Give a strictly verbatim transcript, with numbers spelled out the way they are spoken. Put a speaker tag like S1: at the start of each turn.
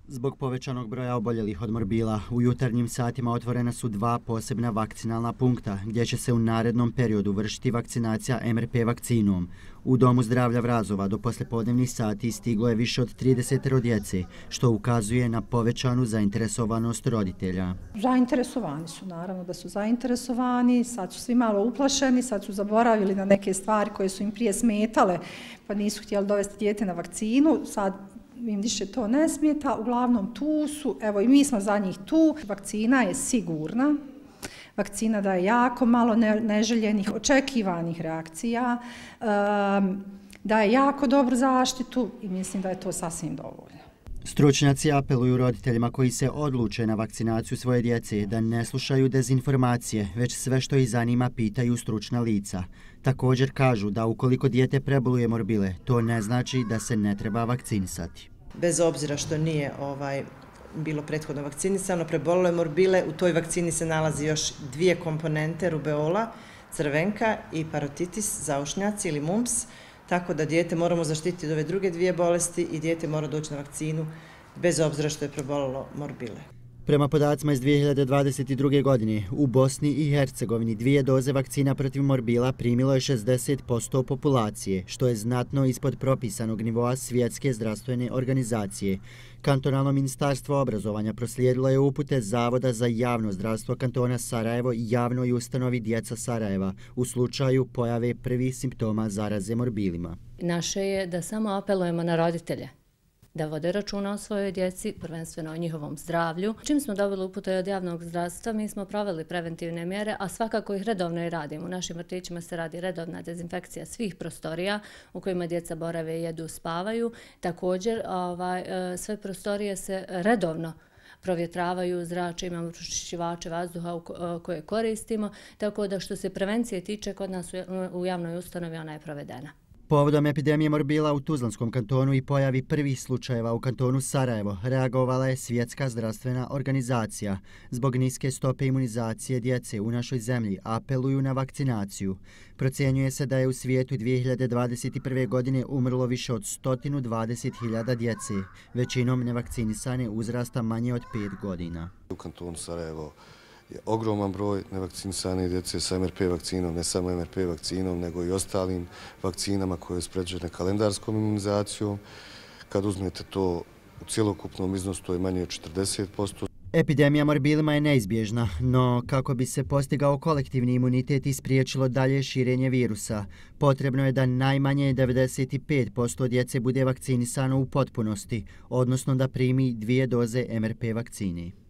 S1: Zbog povećanog broja oboljelih od morbila, u jutarnjim satima otvorena su dva posebna vakcinalna punkta, gdje će se u narednom periodu vršiti vakcinacija em er pe vakcinom. U Domu zdravlja Vrazova do poslijepodnevnih sati stiglo je više od trideset djece, što ukazuje na povećanu zainteresovanost roditelja.
S2: Zainteresovani su, naravno da su zainteresovani, sad su svi malo uplašeni, sad su zaboravili na neke stvari koje su im prije smetale, pa nisu htjeli dovesti dijete na vakcinu, sad im više to ne smeta, uglavnom tu su, evo i mi smo za njih tu. Vakcina je sigurna, vakcina daje jako malo neželjenih, očekivanih reakcija, daje jako dobru zaštitu i mislim da je to sasvim dovoljno.
S1: Stručnjaci apeluju roditeljima koji se odluče na vakcinaciju svoje djece da ne slušaju dezinformacije, već sve što ih zanima pitaju stručna lica. Također kažu da ukoliko dijete preboluje morbile, to ne znači da se ne treba vakcinisati.
S3: Bez obzira što nije ovaj, bilo prethodno vakcinisano, prebolilo je morbile, u toj vakcini se nalazi još dvije komponente rubeola, crvenka i parotitis, zaušnjaci ili mumps, tako da dijete moramo zaštititi od ove druge dvije bolesti i dijete mora doći na vakcinu bez obzira što je prebolilo morbile.
S1: Prema podacima iz dvije hiljade dvadeset druge. godine, u Bosni i Hercegovini dvije doze vakcina protiv morbila primilo je šezdeset posto populacije, što je znatno ispod propisanog nivoa Svjetske zdravstvene organizacije. Kantonalno ministarstvo obrazovanja proslijedilo je upute Zavoda za javno zdravstvo kantona Sarajevo i javnoj ustanovi Djeca Sarajeva u slučaju pojave prvih simptoma zaraze morbilima.
S4: Naše je da samo apelujemo na roditelje da vode računa o svojoj djeci, prvenstveno o njihovom zdravlju. Čim smo dobili upute od javnog zdravstva, mi smo proveli preventivne mjere, a svakako ih redovno i radimo. U našim vrtićima se radi redovna dezinfekcija svih prostorija u kojima djeca borave, jedu, spavaju. Također, ovaj, sve prostorije se redovno provjetravaju, zrače, imamo pročišćivače vazduha koje koristimo, tako da što se prevencije tiče, kod nas u javnoj ustanovi ona je provedena.
S1: Povodom epidemije morbila u Tuzlanskom kantonu i pojavi prvih slučajeva u kantonu Sarajevo reagovala je Svjetska zdravstvena organizacija. Zbog niske stope imunizacije djece u našoj zemlji apeluju na vakcinaciju. Procjenjuje se da je u svijetu dvije hiljade dvadeset prve. godine umrlo više od sto dvadeset hiljada djece, većinom nevakcinisane uzrasta manje od pet godina.
S5: U kantonu Sarajevo je ogroman broj nevakcinisane djece sa em er pe vakcinom, ne samo em er pe vakcinom, nego i ostalim vakcinama koje su predviđene kalendarskom imunizacijom. Kad uzmete to u cjelokupnom iznosu, to je manje od četrdeset posto.
S1: Epidemija morbilima je neizbježna, no kako bi se postigao kolektivni imunitet i spriječilo dalje širenje virusa, potrebno je da najmanje devedeset pet posto djece bude vakcinisano u potpunosti, odnosno da primi dvije doze em er pe vakcine.